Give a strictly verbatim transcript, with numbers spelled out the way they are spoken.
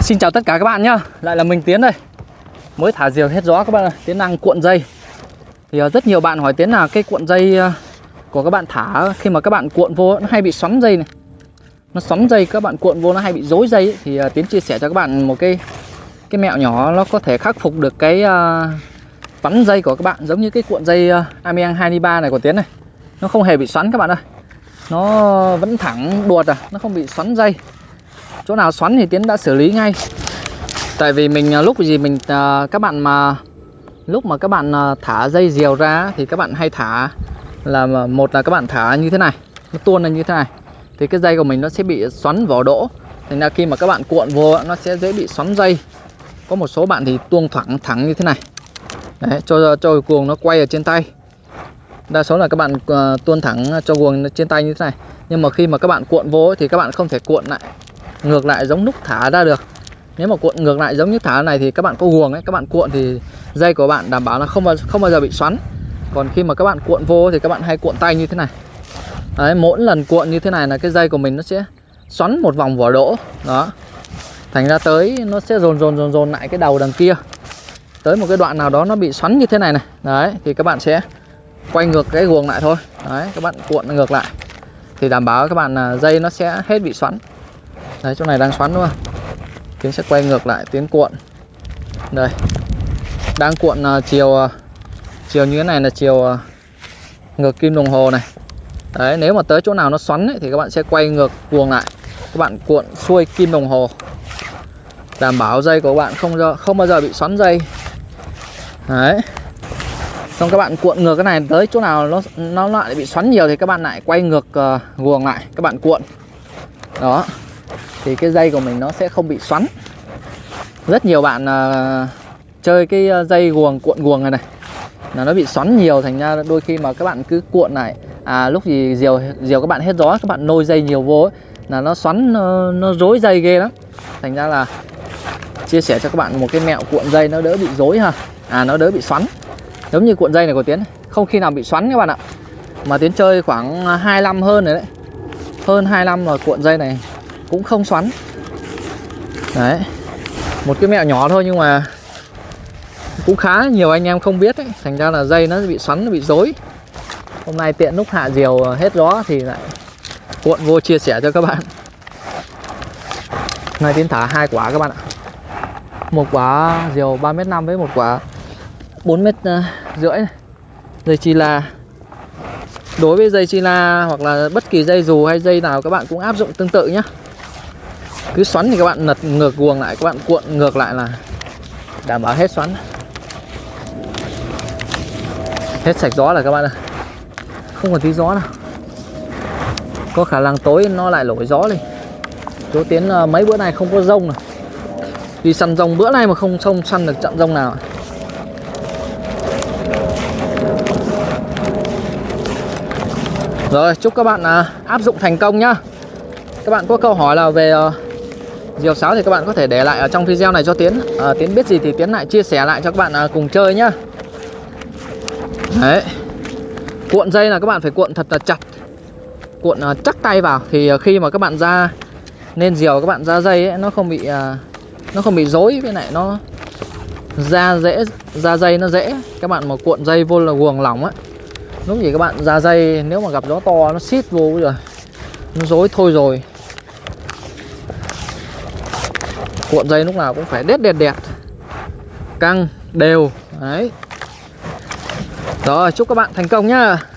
Xin chào tất cả các bạn nhá. Lại là mình Tiến đây. Mới thả diều hết gió các bạn ơi. Tiến đang cuộn dây. Thì uh, rất nhiều bạn hỏi Tiến là cái cuộn dây uh, của các bạn thả khi mà các bạn cuộn vô nó hay bị xoắn dây này. Nó xoắn dây, các bạn cuộn vô nó hay bị rối dây ấy. Thì uh, Tiến chia sẻ cho các bạn một cái cái mẹo nhỏ nó có thể khắc phục được cái uh, vắn dây của các bạn. Giống như cái cuộn dây uh, Amiang hai ba này của Tiến này. Nó không hề bị xoắn các bạn ơi. Nó vẫn thẳng đuột à, nó không bị xoắn dây. Chỗ nào xoắn thì Tiến đã xử lý ngay. Tại vì mình lúc gì mình các bạn mà lúc mà các bạn thả dây diều ra thì các bạn hay thả là một là các bạn thả như thế này, nó tuôn lên như thế này thì cái dây của mình nó sẽ bị xoắn vỏ đỗ. Thành ra khi mà các bạn cuộn vô nó sẽ dễ bị xoắn dây. Có một số bạn thì tuông thẳng thẳng như thế này. Đấy, cho cho guồng nó quay ở trên tay. Đa số là các bạn uh, tuôn thẳng cho guồng trên tay như thế này. Nhưng mà khi mà các bạn cuộn vô thì các bạn không thể cuộn lại ngược lại giống lúc thả ra được. Nếu mà cuộn ngược lại giống như thả này thì các bạn có guồng ấy, các bạn cuộn thì dây của bạn đảm bảo là không bao, không bao giờ bị xoắn. Còn khi mà các bạn cuộn vô thì các bạn hay cuộn tay như thế này. Đấy, mỗi lần cuộn như thế này là cái dây của mình nó sẽ xoắn một vòng vỏ đỗ. Đó. Thành ra tới nó sẽ dồn dồn dồn dồn lại cái đầu đằng kia. Tới một cái đoạn nào đó nó bị xoắn như thế này này. Đấy, thì các bạn sẽ quay ngược cái guồng lại thôi. Đấy, các bạn cuộn ngược lại thì đảm bảo các bạn là dây nó sẽ hết bị xoắn. Đấy, chỗ này đang xoắn đúng không? Tiến sẽ quay ngược lại, Tiến cuộn. Đây. Đang cuộn uh, chiều uh, chiều như thế này là chiều uh, ngược kim đồng hồ này. Đấy, nếu mà tới chỗ nào nó xoắn ấy, thì các bạn sẽ quay ngược guồng lại. Các bạn cuộn xuôi kim đồng hồ. Đảm bảo dây của các bạn không không bao giờ bị xoắn dây. Đấy. Xong các bạn cuộn ngược cái này tới chỗ nào nó nó lại bị xoắn nhiều thì các bạn lại quay ngược uh, guồng lại, các bạn cuộn. Đó. Thì cái dây của mình nó sẽ không bị xoắn. Rất nhiều bạn uh, chơi cái dây guồng cuộn guồng này này là nó bị xoắn nhiều, thành ra đôi khi mà các bạn cứ cuộn này à lúc gì diều diều các bạn hết gió, các bạn nôi dây nhiều vô ấy, là nó xoắn nó, nó rối dây ghê lắm. Thành ra là chia sẻ cho các bạn một cái mẹo cuộn dây nó đỡ bị rối ha. À nó đỡ bị xoắn. Giống như cuộn dây này của Tiến không khi nào bị xoắn các bạn ạ. Mà Tiến chơi khoảng hai năm hơn rồi đấy. Hơn hai năm rồi cuộn dây này cũng không xoắn. Đấy. Một cái mẹo nhỏ thôi nhưng mà cũng khá nhiều anh em không biết ấy. Thành ra là dây nó bị xoắn, nó bị rối. Hôm nay tiện lúc hạ diều hết gió thì lại cuộn vô chia sẻ cho các bạn. Hôm nay Tiến thả hai quả các bạn ạ. Một quả diều ba mét năm với một quả bốn mét rưỡi này. Dây chi la. Đối với dây chi la hoặc là bất kỳ dây dù hay dây nào các bạn cũng áp dụng tương tự nhé. Cứ xoắn thì các bạn lật ngược guồng lại, các bạn cuộn ngược lại là đảm bảo hết xoắn. Hết sạch gió là các bạn ơi. Không còn tí gió nào. Có khả năng tối nó lại nổi gió lên. Chỗ Tiến mấy bữa nay không có rông này. Đi săn rông bữa nay mà không không săn được trận rông nào. Rồi, chúc các bạn áp dụng thành công nhá. Các bạn có câu hỏi là về uh, diều sáo thì các bạn có thể để lại ở trong video này cho Tiến. uh, Tiến biết gì thì Tiến lại chia sẻ lại cho các bạn uh, cùng chơi nhá. Đấy. Cuộn dây là các bạn phải cuộn thật là chặt. Cuộn uh, chắc tay vào thì uh, khi mà các bạn ra nên diều các bạn ra dây ấy, nó không bị uh, nó không bị rối, với lại nó ra dễ ra dây nó dễ. Các bạn mà cuộn dây vô là guồng lỏng á, lúc gì các bạn ra dây nếu mà gặp gió to nó xít vô rồi nó rối thôi rồi. Cuộn dây lúc nào cũng phải đét đẹt đẹt, căng đều. Đấy. Rồi, chúc các bạn thành công nhá.